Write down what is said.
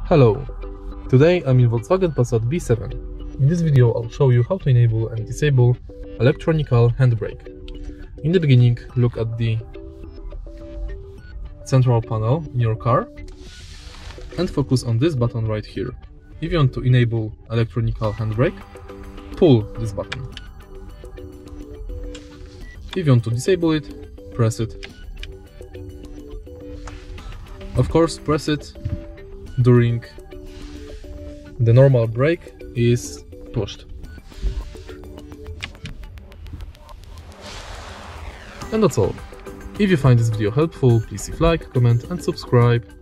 Hello, today I'm in Volkswagen Passat B7. In this video I'll show you how to enable and disable electronic handbrake. In the beginning, look at the central panel in your car and focus on this button right here. If you want to enable electronic handbrake, pull this button. If you want to disable it, press it. Of course, press it during the normal brake is pushed. And that's all. If you find this video helpful, please leave a like, comment and subscribe.